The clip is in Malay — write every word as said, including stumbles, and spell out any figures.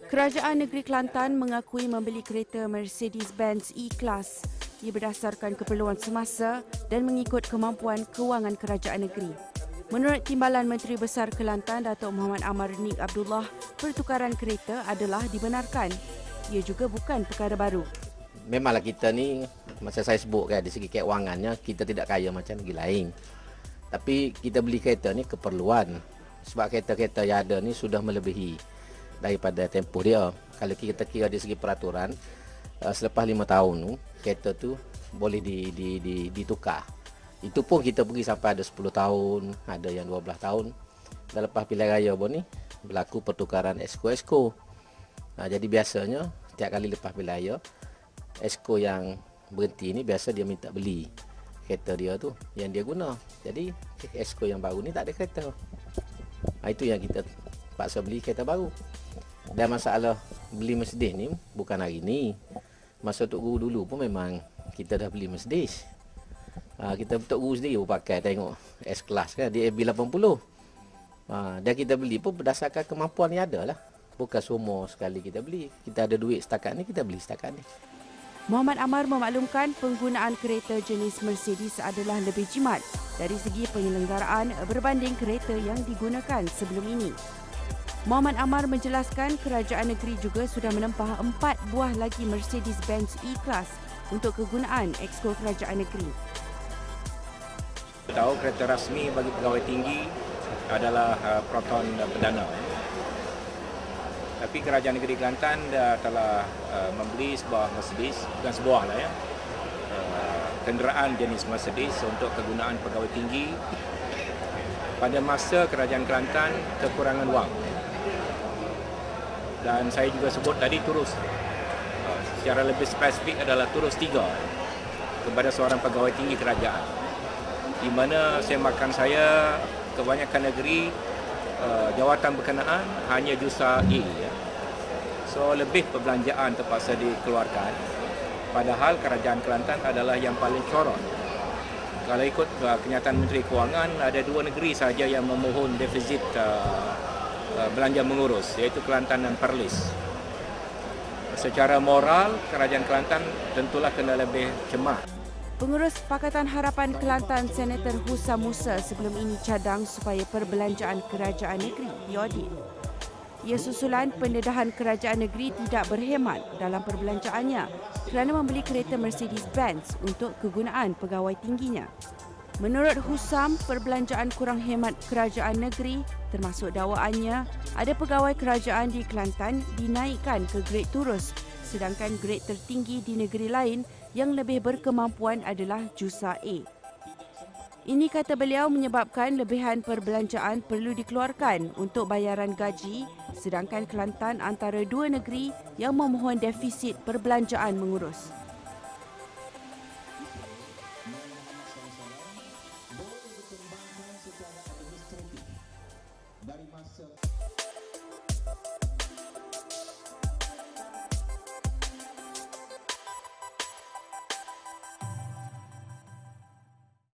Kerajaan Negeri Kelantan mengakui membeli kereta Mercedes-Benz E-Class. Ia berdasarkan keperluan semasa dan mengikut kemampuan kewangan kerajaan negeri. Menurut Timbalan Menteri Besar Kelantan, Datuk Muhammad Amar Nik Abdullah, pertukaran kereta adalah dibenarkan. Ia juga bukan perkara baru. Memanglah kita ni, masa saya sebut kan, dari segi kewangannya, kita tidak kaya macam negeri lain. Tapi kita beli kereta ni keperluan. Sebab kereta-kereta yang ada ni sudah melebihi daripada tempoh dia. Kalau kita kira dari segi peraturan, selepas lima tahun tu, kereta tu boleh di, di, di, ditukar. Itu pun kita pergi sampai ada sepuluh tahun, ada yang dua belas tahun. Dan lepas pilihan raya pun ni, berlaku pertukaran esko-esko. Nah, jadi biasanya, setiap kali lepas pilihan raya, esko yang berhenti ni biasa dia minta beli kereta dia tu yang dia guna. Jadi esko yang baru ni tak ada kereta. Nah, itu yang kita paksa beli kereta baru. Dan masalah beli Mercedes ni bukan hari ni. Masa Tok Guru dulu pun memang kita dah beli Mercedes. Ha, kita Tok Guru sendiri pun pakai tengok S-Class kan, dia A B lapan puluh. Ha, dan kita beli pun berdasarkan kemampuan yang ada lah. Bukan semua sekali kita beli. Kita ada duit setakat ni, kita beli setakat ni. Muhammad Amar memaklumkan penggunaan kereta jenis Mercedes adalah lebih jimat dari segi penyelenggaraan berbanding kereta yang digunakan sebelum ini. Muhammad Amar menjelaskan kerajaan negeri juga sudah menempah empat buah lagi Mercedes-Benz E-Class untuk kegunaan Exco Kerajaan Negeri. Tahu kereta rasmi bagi pegawai tinggi adalah uh, Proton perdana. Tapi kerajaan negeri Kelantan dah telah uh, membeli sebuah Mercedes, bukan sebuah lah ya, uh, kenderaan jenis Mercedes untuk kegunaan pegawai tinggi pada masa kerajaan Kelantan kekurangan wang. Dan saya juga sebut tadi turus, uh, secara lebih spesifik adalah turus tiga kepada seorang pegawai tinggi kerajaan, di mana semakan saya kebanyakan negeri uh, jawatan berkenaan hanya jusa A ya. So lebih perbelanjaan terpaksa dikeluarkan, padahal kerajaan Kelantan adalah yang paling corot. Kalau ikut uh, kenyataan Menteri Kewangan, ada dua negeri sahaja yang memohon defisit uh, belanja mengurus, iaitu Kelantan dan Perlis. Secara moral, kerajaan Kelantan tentulah kena lebih cermat. Pengurus Pakatan Harapan Kelantan Senator Husam Musa sebelum ini cadang supaya perbelanjaan kerajaan negeri diaudit. Ia susulan pendedahan kerajaan negeri tidak berhemat dalam perbelanjaannya kerana membeli kereta Mercedes-Benz untuk kegunaan pegawai tingginya. Menurut Husam, perbelanjaan kurang hemat kerajaan negeri termasuk dakwaannya ada pegawai kerajaan di Kelantan dinaikkan ke grade turus sedangkan grade tertinggi di negeri lain yang lebih berkemampuan adalah jusa A. Ini kata beliau menyebabkan lebihan perbelanjaan perlu dikeluarkan untuk bayaran gaji sedangkan Kelantan antara dua negeri yang memohon defisit perbelanjaan mengurus. Dari masa